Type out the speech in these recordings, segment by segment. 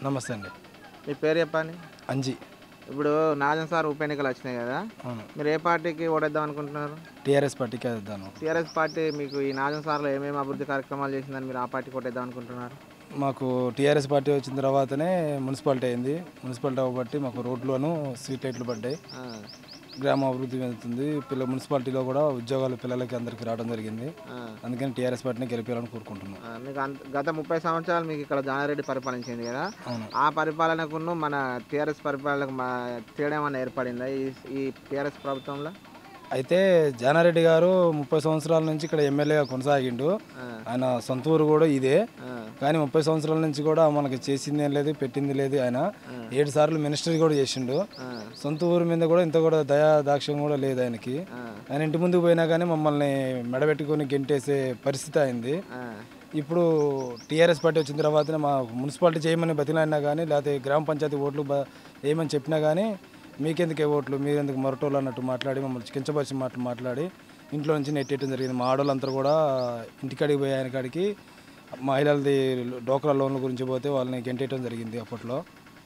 నమస్తే అండి. మీ పేరు చెప్పండి. అంజి. ఇప్పుడు నాజన్ సార్ ఉప ఎన్నికలు వచ్చినాయి కదా, మీరు ఏ పార్టీకి ఓటేద్దాం అనుకుంటున్నారు? టీఆర్ఎస్ పార్టీకి వేద్దాను. టీఆర్ఎస్ పార్టీ మీకు ఈ నాజన్ సార్లో ఏమేమి అభివృద్ధి కార్యక్రమాలు చేసిందని మీరు ఆ పార్టీకి ఓటేద్దాం అనుకుంటున్నారు? మాకు టీఆర్ఎస్ పార్టీ వచ్చిన తర్వాతనే మున్సిపాలిటీ అయింది. మున్సిపాలిటీ అవ్వబట్టి మాకు రోడ్లను స్ట్రీట్ లైట్లు పడ్డాయి. గ్రామ అభివృద్ధి చెందుతుంది. మున్సిపాలిటీలో కూడా ఉద్యోగాలు పిల్లలకి అందరికీ రావడం జరిగింది. అందుకని టీఆర్ఎస్ పార్టీని గెలిపేయాలని కోరుకుంటున్నాం. మీకు గత 30 సంవత్సరాలు మీకు ఇక్కడ జానారెడ్డి పరిపాలించింది కదా, ఆ పరిపాలనకు మన టీఆర్ఎస్ పరిపాలనకు తేడా ఏమన్నా ఏర్పడిందా ఈ టీఆర్ఎస్ ప్రభుత్వంలో? అయితే జానారెడ్డి గారు 30 సంవత్సరాల నుంచి ఇక్కడ ఎమ్మెల్యేగా కొనసాగిండు. ఆయన సొంత ఊరు కూడా ఇదే. కానీ 30 సంవత్సరాల నుంచి కూడా మనకి చేసింది ఏం లేదు, పెట్టింది లేదు. ఆయన 7 సార్లు మినిస్టర్ కూడా చేసిండు. సొంత ఊరి మీద కూడా ఇంత కూడా దయా దాక్ష్యం కూడా లేదు ఆయనకి. ఆయన ఇంటి ముందుకు పోయినా కానీ మమ్మల్ని మెడబెట్టుకొని గెంటేసే పరిస్థితి అయింది. ఇప్పుడు టీఆర్ఎస్ పార్టీ వచ్చిన తర్వాతనే మా మున్సిపాలిటీ చేయమని బతిలాడినా కానీ, లేకపోతే గ్రామ పంచాయతీ ఓట్లు వేయమని చెప్పినా కానీ మీకెందుకే ఓట్లు, మీరెందుకు మొరటోళ్ళు అన్నట్టు మాట్లాడి మమ్మల్ని కించపరిచిన మాటలు మాట్లాడి ఇంట్లో నుంచి నెట్టేయడం జరిగింది. మా ఆడవాళ్ళంతా కూడా ఇంటికాడికి పోయి ఆయన కాడికి మహిళలది డోక్రా లోన్ల గురించి పోతే వాళ్ళని గెంటేయడం జరిగింది. అప్పట్లో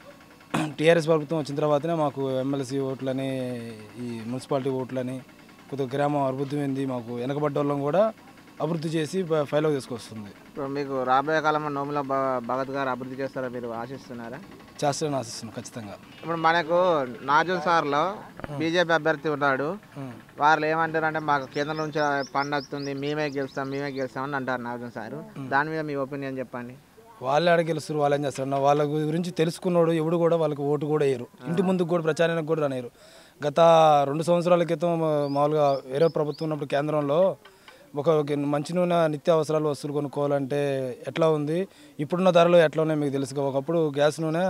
టీఆర్ఎస్ ప్రభుత్వం వచ్చిన తర్వాతనే మాకు ఎమ్మెల్సీ ఓట్లని, ఈ మున్సిపాలిటీ ఓట్లని కొద్దిగా గ్రామం అభివృద్ధి చెంది మాకు వెనకబడ్డ వాళ్ళని కూడా అభివృద్ధి చేసి ఫైలో తీసుకొస్తుంది. ఇప్పుడు మీకు రాబోయే కాలంలో నోముల భగత్ గారు అభివృద్ధి చేస్తారా మీరు ఆశిస్తున్నారా? చేస్తారని ఆశిస్తున్నాం ఖచ్చితంగా. ఇప్పుడు మనకు నాజన్ సార్లో బీజేపీ అభ్యర్థి ఉన్నాడు. వాళ్ళు ఏమంటారు అంటే మాకు కేంద్రం నుంచి ఫండ్ వస్తుంది, మేమే గెలుస్తాం అని అంటారు నాజన్ సారు. దాని మీద మీ ఒపీనియన్ చెప్పండి. వాళ్ళే ఆడ గెలుస్తారు, వాళ్ళేం చేస్తారు? వాళ్ళ గురించి తెలుసుకున్నాడు ఎవడు కూడా వాళ్ళకి ఓటు కూడా వేయరు. ఇంటి ముందుకు కూడా ప్రచారానికి కూడా రానియరు. గత 2 సంవత్సరాల క్రితం మామూలుగా వేరే ప్రభుత్వం ఉన్నప్పుడు కేంద్రంలో ఒక మంచి నూనె నిత్య అవసరాలు వస్తువులు కొనుక్కోవాలంటే ఎట్లా ఉంది, ఇప్పుడున్న ధరలు ఎట్లా ఉన్నాయి మీకు తెలుసుగా. ఒకప్పుడు గ్యాస్ నూనె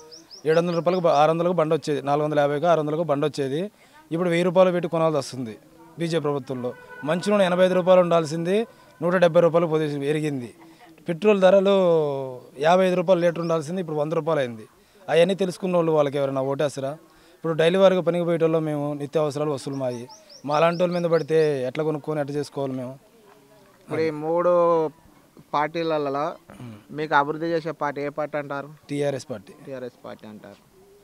700 రూపాయలకు 600కు బండి వచ్చేది, 450కు 600కు బండి వచ్చేది. ఇప్పుడు 1000 రూపాయలు పెట్టి కొనాల్సి వస్తుంది బీజేపీ ప్రభుత్వంలో. మంచి నూనె 85 రూపాయలు ఉండాల్సింది 170 రూపాయలు పెరిగింది. పెట్రోల్ ధరలు 55 రూపాయలు లీటర్ ఉండాల్సింది ఇప్పుడు 100 రూపాయలు అయింది. అవన్నీ తెలుసుకున్న వాళ్ళు వాళ్ళకి ఎవరైనా ఓటేస్తారా? ఇప్పుడు డైలీ వారికి పనికి పోయేటోళ్ళు మేము, నిత్య అవసరాలు వస్తువులు మా లాంటి వాళ్ళ మీద పడితే ఎట్లా కొనుక్కొని ఎట్లా చేసుకోవాలి మేము? ఇప్పుడు ఈ 3 పార్టీలలో మీకు అభివృద్ధి చేసే పార్టీ ఏ పార్టీ అంటారు? TRS party. టీఆర్ఎస్ పార్టీ అంటారు.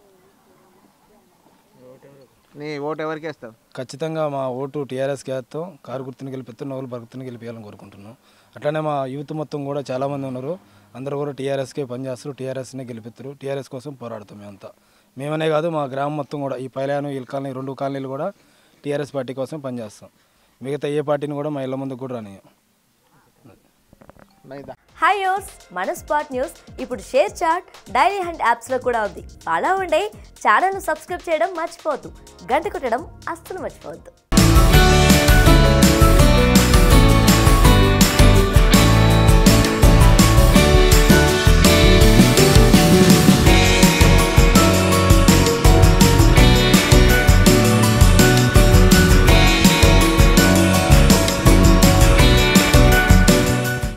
నీ ఓటు ఎవరికి వేస్తావు? ఖచ్చితంగా మా ఓటు టీఆర్ఎస్కి వేస్తాం. కారు గుర్తుని గెలిపిస్తాం, నవ్వులు భక్తుని గెలిపించాలని కోరుకుంటున్నాం. అట్లానే మా యూత్ మొత్తం కూడా చాలామంది ఉన్నారు. అందరూ కూడా టీఆర్ఎస్కే పనిచేస్తారు, టీఆర్ఎస్నే గెలిపిస్తారు. టీఆర్ఎస్ కోసం పోరాడతాం మేమంతా. మేమనే కాదు, మా గ్రామం మొత్తం కూడా, ఈ పైలాను ఇల్ కాలనీ 2 కాలనీలు కూడా టీఆర్ఎస్ పార్టీ కోసం పనిచేస్తాం. మిగతా ఏ పార్టీని కూడా మా ఇళ్ళ ముందుకు కూడా రానియం. హాయ్ యోస్, మన స్పాట్ న్యూస్ ఇప్పుడు షేర్ చాట్, డైరీ హండ్ యాప్స్లో కూడా ఉంది. ఫాలో అవ్వండి. ఛానల్ను సబ్స్క్రైబ్ చేయడం మర్చిపోవద్దు. గంట కొట్టడం అస్సలు మర్చిపోవద్దు.